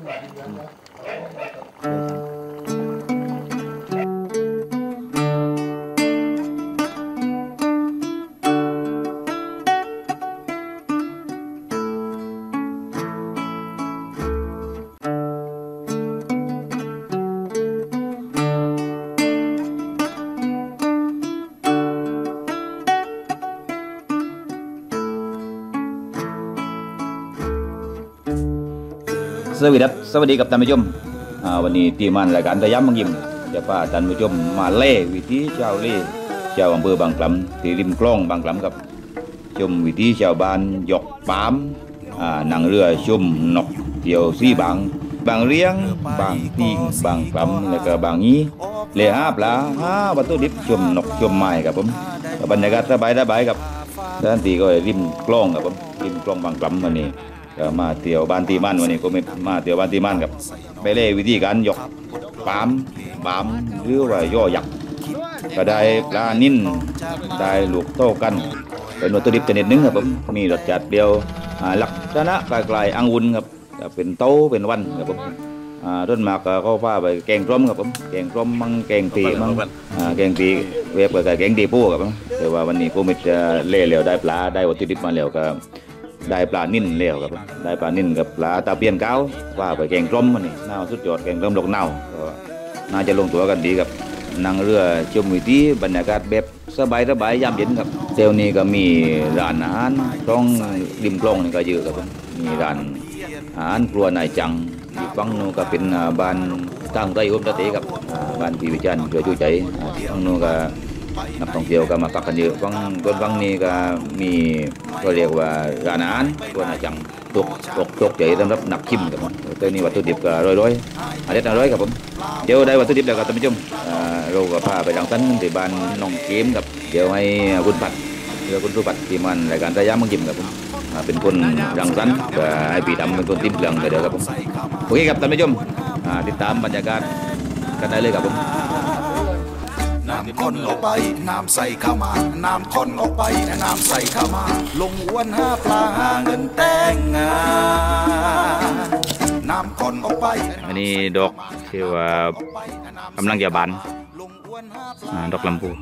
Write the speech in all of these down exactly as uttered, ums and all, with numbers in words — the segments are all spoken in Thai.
สวัสดีครับสวัสดีกับท่านผู้ชมวันนี้ทีมงานรายการตะย้ำบางยิมจะพาท่านผู้ชมมาเล่วิถีชาวเล่ชาวอำเภอบางกล่ำที่ริมคลองบางกล่ำกับชมวิถีชาวบ้านยกปามนั่งเรือชมนกเที่ยวซีบางบางเรียงบางตีงบางกล่ำแล้วก็บางนี้เล่หาปลาหาวัตถุดิบชมนกชมไม้ครับผมบรรยากาศสบายสบายครับท่านที่ก็ริมคลองครับผมริมคลองบางกล่ำวันนี้ก็มาเที่ยวบ้านตีมันวันนี้ก็ไม่มาเที่ยวบ้านตีมันกับไปเล่วิธีการยกปามปามหรือว่าย่อยักษ์ก็ได้ปลานิ่นได้ลูกโตกันเป็นวัตถุดิบชนิดหนึ่งครับผมมีรสชาติเปรี้ยวลักษณะคล้ายๆองุ่นครับเป็นโตเป็นวันครับผมต้นหมากก็พาไปแกงส้มครับผมแกงส้มมั่งแกงตีมั่งแกงตีเว็บกับแกงตีปูครับผมแต่ว่าวันนี้กูไม่จะเล่เหลวได้ปลาได้วัตถุดิบมาเหลวก็ได้ปลานิ่นเลี้ยวครับได้ปลานิ่นกับปลาตาเพียนเก้าว่าไปแกงส้มมันนี่น่าสุดยอดแกงส้มดอกเน่าก็น่าจะลงตัวกันดีกับนั่งเรือชมวิถีบรรยากาศแบบสบายสบายยามเย็นครับเที่ยวนี้ก็มีร้านอาหารต้องริมคลองนี่ก็เยอะครับมีร้านอาหารครัวนายจังอีกฝั่งนู้นก็เป็นบ้านทางใต้อุดรธานีครับบ้านพี่วิจารณ์ช่วยชูใจฝั่งนู้นก็นักท่องเที่ยวก็มาพักกันเยอะฝั่งต้นฝั่งนี้ก็มีก็เรียกว่าร้านอาหารครัวนายจังตกตกตกใจสำหรับนักชิมครับผมตัวนี้วัตถุดิบก็ร้อยๆอันนี้อร่อยครับผมเดี๋ยวได้วัตถุดิบแล้วก็ท่านผู้ชมเราก็พาไปดังสั้นที่บ้านน้องเกมครับเดี๋ยวให้คุณผัดเดี๋ยวคุณสุผัดที่มันรายการตะย้ำมังยิมครับผมเป็นคนรังสรรค์ก็ให้ปีดำเป็นคนติ้มเปลืองเดี๋ยวครับผมโอเคครับท่านผู้ชมติดตามบรรยากาศกันได้เลยครับผมน้ำข้นออกไปน้ำใส่เข้ามาน้ำข้นออกไปน้ำใส่เข้ามาลงอ้วนหาปลาหาเงินแต่งงานน้ำข้นออกไปอันนี้ดอกที่ว่ากำลังจะบานดอกลำพู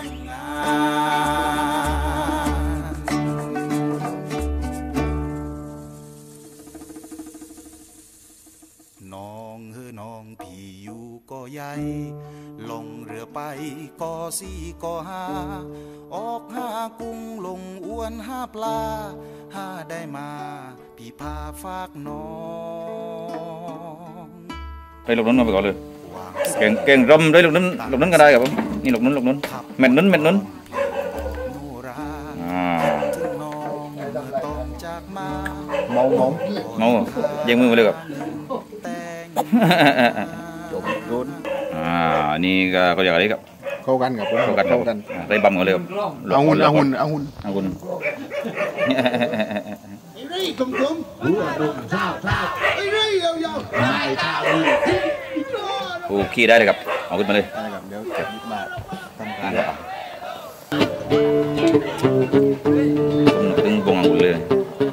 น้องเฮ้อน้องพี่อยู่ก็ใหญ่ลงเรือไปก็สี่ก็ห้าออกหากุ้งลงอ้วนหาปลาหาได้มาพี่พาฝากน้องไปหลบนั้นมาไปก่อนเลยแกงแกงรำได้หลบนั้นหลบนั้นก็ได้ครับผมนี่หลบนั้นหลบนั้นเม็ดนั้นเม็ดนั้นเมาเมาเมายังมือมาเลยครับอ่านี่ก็ก็อย่างไรครับเข้ากันกับเข้ากันเข้ากันได้บัมกันเลยครับเอาหุ่นเอาหุ่นเอาหุ่นเอาหุ่นโอ้ขี้ได้เลยครับเอาขึ้นมาเลยเดี๋ยวเก็บมาทำการตึงบงเอาหุ่นเลย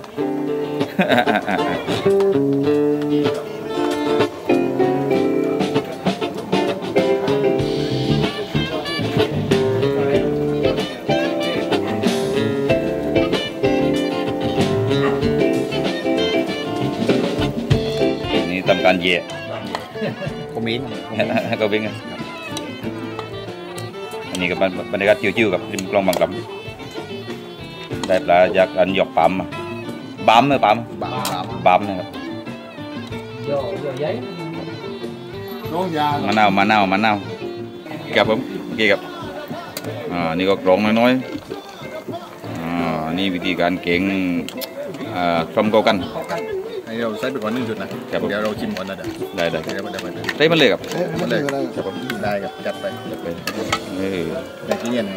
ทำการเย่คอมเมนต์ก็เป็นไงอันนี้ก็บรรยากาศจิ๋วๆกับริมคลองบางกล่ำได้ปลาจากอันหยอกปั๊มปั๊มเนอะปั๊มปั๊มนะครับมะนาวมะนาวมะนาวกับผมโอเคครับอ่านี่ก็กรองน้อยๆอ่านี่วิธีการเก่งอ่าส้มโกกันเราใส่ไปก่อนหนึ่งจุดนะเดี๋ยวเราชิมก่อนนะได้ได้ได้ได้ได้ได้มันเลยครับมันเลยครับผมได้ครับจัดไปจัดไปเออได้ที่เย็น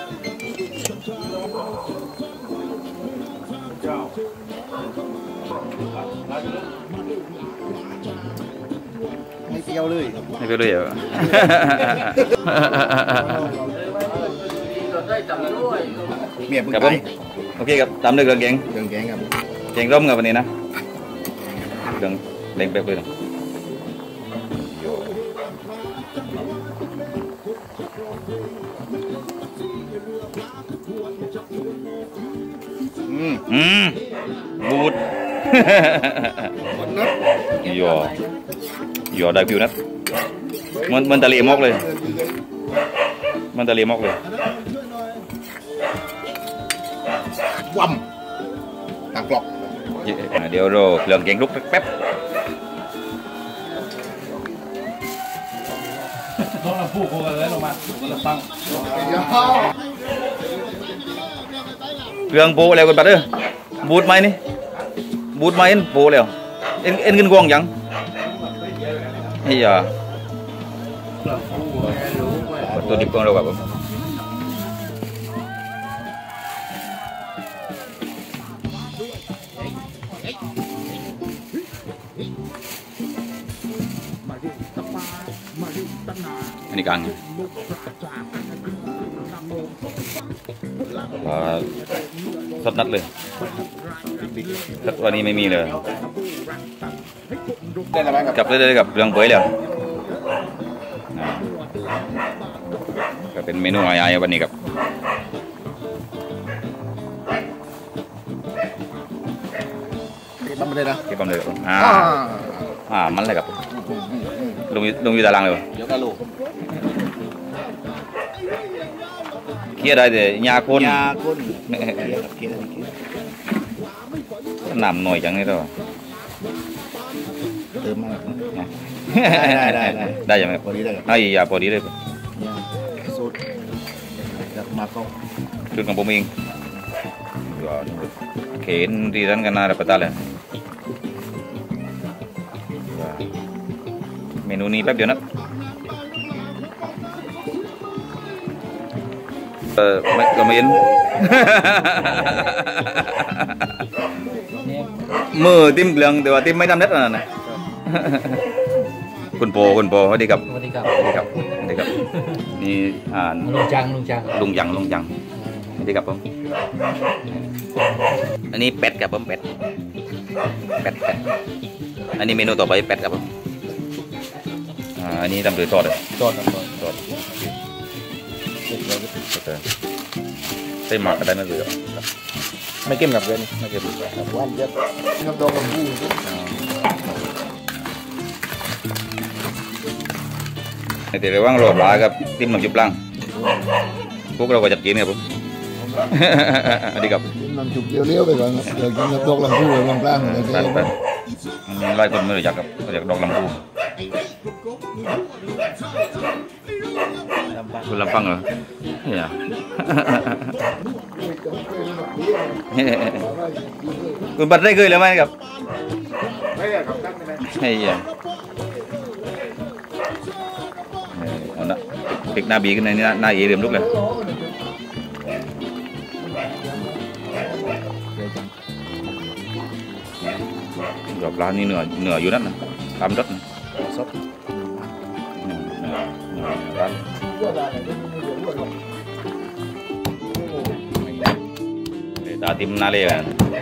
ครับไม่เปรี้ยวเลยไม่เปรี้ยวเลยเหรอเมียเพิ่งครับไปผมโอเคครับตามด้วยเครื่องแกงเครื่องแกงครับแกงร่มครับวันนี้นะเครื่องแดงเป๊ะเลยนะอืมอืมบูดหมดนัดหยอหยอได้ผิวนะมันมันตะเลียมอกเลยมันตะเลียมอกเลยวัมต่างกรอกเดี๋ยวรอเครื่องแกงลุกแป๊บต้องเราพูดกันเลยลงมาผมก็ฟังเครื่องโปแล้วกันบัดเด้อบูดไหมนี่บูดไหมเอ็นโปแล้วเอ็นเอ็นกินกวางยังเฮียตัวดิบของเราครับผมอันนี้กลางสดนัดเลยสดวันนี้ไม่มีเลยได้แล้วไหมครับกลับเลยเลยกับเรื่องเผยแล้วก็เป็นเมนูอะไรวันนี้ครับเก็บมันเลยนะเก็บความเลยอ่าอ่าอ่ามันเลยครับลงลงอยู่ตารางเลยเดี๋ยวกันลูกเครียดได้แต่ยาคนยาก้นเคี้ยวเคี้ยวเคี้ยวน้ำหน่อยจังนี่ตัวเติมมากได้ได้ได้ได้ยังไงพอดีเลยครับไอ้ยาพอดีเลยยาสูตรจากมาก็ชุดของผมเองเข็นดีนั้นกันน่ารับประทานเลยเมนูนี้แป๊บเดียวนะเออไม่ก็ไม่เห็น มือติ้มเหลืองแต่ว่าติ้มไม่ทำเน็ตนั่นนะ คุณโปคุณโปสวัสดีครับสวัสดีครับสวัสดีครับสวัสดีครับนี่อ่านลุงจังลุงจังลุงยังลุงยังสวัสดีครับผมอันนี้เป็ดครับผมเป็ดเป็ดเป็ดอันนี้เมนูต่อไปเป็ดครับผมอ่าอันนี้ทำโดยทอดเลยจอดครับจอดทอดใส่หมักก็ได้ไม่เลยครับไม่เก็มกับเพื่อนไม่เก็บว่านเยอะกับดอกกับผู้ในแต่ระหว่างรอปลากับติ้มน้ำจุบลังพวกเราก็จัดกินครับผม สวัสดีครับน้ำจุกเลี้ยวๆไปก่อนเดี๋ยวกินกับดอกลำพูลำปลางอะไรไปไปมันไล่คนไม่รู้จักครับรู้จักดอกลำพูคุณลำฟังเหรอเนี่ย คุณบัตรได้เคยแล้วไหมครับไม่ได้ครับตั้งได้ไหมไอ้เหี้ยเออเอาละปิกหน้าบีขึ้นในนี้หน้าเอเรียมลุกเลยดอกร้านนี้เหนือเหนืออยู่นั่นนะตามรถนะสดเหนือเหนือเหนือร้านตาติมนาเลยกัน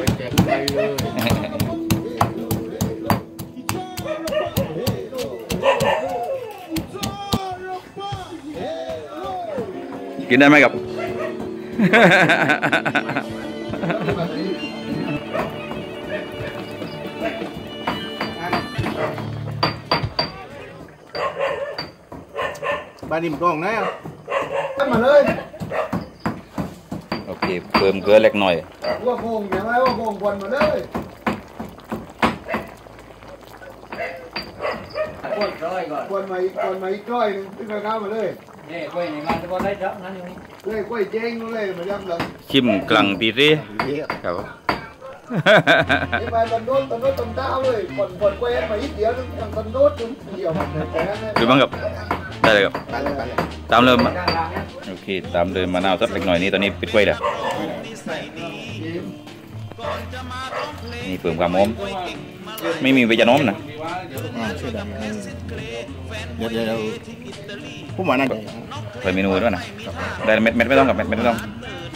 กินได้ไหมครับบ้านนี้มันกล้องนะตั้งมาเลยโอเคเพิ่มเกลือเล็กน้อยว่าโงงอย่างไรว่าโงงบอลมาเลยบอลร้อยก่อนบอลมาอีกบอลมาอีกร้อยนึงขึ้นข้าวมาเลยนี่กล้วยในงานจะบอลได้รับนั่นนี่เลยกล้วยเจ๊งเลยมาย้ำหลังชิมกลางปีรีครับนี่มาตันโน้ตตันโน้ตตันดาวเลยบอลบอลกล้วยมาอีกเดียวนึงตันโน้ตนึงเดียวมันแต่นั้นดูบ้างครับได้เลยครับไปเลยไปเลยตามเริ่มโอเคตามเริ่มมะนาวสักเล็กน้อยนี้ตอนนี้ปิดไว้แล้วนี่เพิ่มความหอมไม่มีใบจะน้อมนะอ่าชื่อดังเดี๋ยวเดี๋ยวผู้หมานั่นเปิดเมนูด้วยนะได้เม็ดเม็ดไม่ต้องกับเม็ดเม็ดไม่ต้อง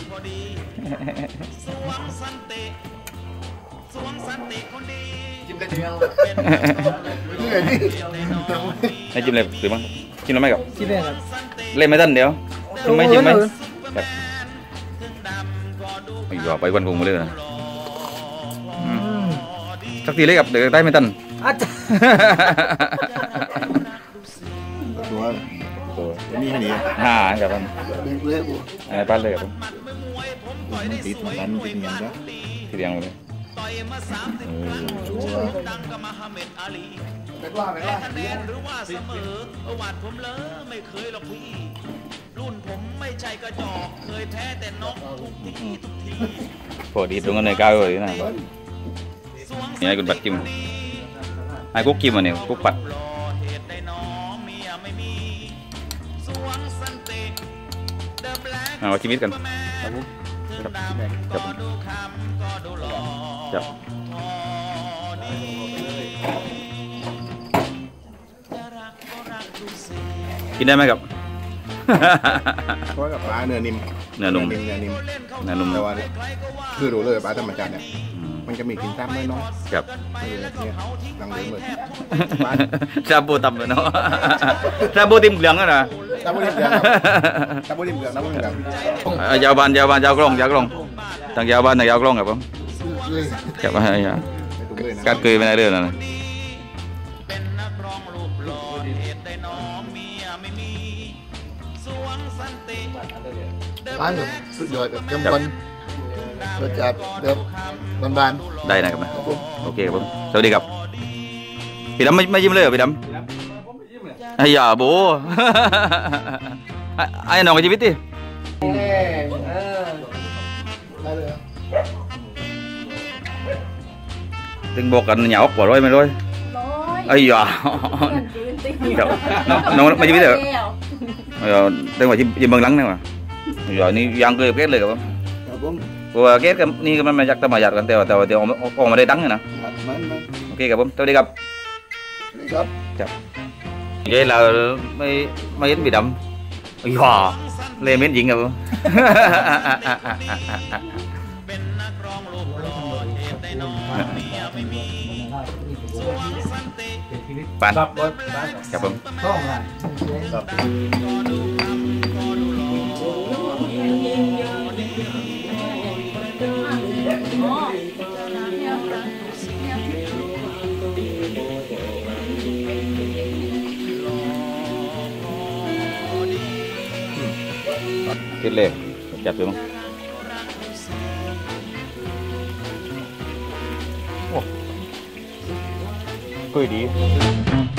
จิ้มได้เดียวให้จิ้มเลยหรือมั้งจิ้มแล้วไหมกับที่เล่นครับเล่นไม่ทันเดี๋ยวจิ้มไหมจิ้มไหมแบบอีกว่าไปวันกงมาเลยนะสักทีเลยกับเดี๋ยวได้ไม่ทันอาจารย์ตัวตัวนี่แค่นี้ฮ่าครับผมเละๆกูไอ้ป้าเลยครับผมมันติดมันดันติดเงียบจ้ะทีเดียวเลยเป็นว่าเป็นว่าพอดีตรงกันในก้าวเลยนะนี่ไอ้กุนปัดจิ้มไอ้กุ๊กจิ้มอันนี้กุ๊กปัดเอาชีวิตกันครับครับครับกินได้ไหมครับเพราะกับปลาเนื้อนิ่มเนื้อนุ่มเนื้อนิ่มเนื้อนุ่มแต่ว่าคือรู้เลยปลาธรรมชาติเนี่ยมันจะมีกลิ่นซ้ำน้อยครับๆเนี่ยดังเหลืองเหมือนซาบูตำเลยเนาะ ซาบูติมเหลืองอะนะตาบุริมเหลืองตาบุริมเหลืองตาบุริมเหลืองเอายาวบานยาวบานยาวกล้องยาวกล้องตั้งยาวบานตั้งยาวกล้องครับผมครับไอ้ยากัดเกยไปในเรื่องนั่นนะร้านแบบสุดยอดแบบเข้มข้นรสชาติแบบบานได้นะครับนะโอเคครับผมสวัสดีครับพี่ดำไม่ไม่ยิ้มเลยเหรอพี่ดำไอ้ยาโบ ไอ้น้องกับชีวิตดิๆได้เลยตึงบอกกันเหนียวกว่าร้อยไม่ร้อยร้อยไอ้ยา ครับน้องน้องไม่ชีวิตเหรอไอ้ยาตึงว่ายิ้มเบื้องหลังนี่ว่ะไอ้ยานี่ยังเกยเกสเลยครับผมครับผมเพราะว่าเกสกับนี่ก็มันมาจากธรรมชาติกันแต่ว่าแต่ว่าเดี๋ยวออกมาได้ดังนะมันมันโอเคครับผมสวัสดีครับครับ vậy là mấy mấy bị đâm wow lên miếng gì không bạn chào mừng kết lên chặt được không? Ồ, cười đi.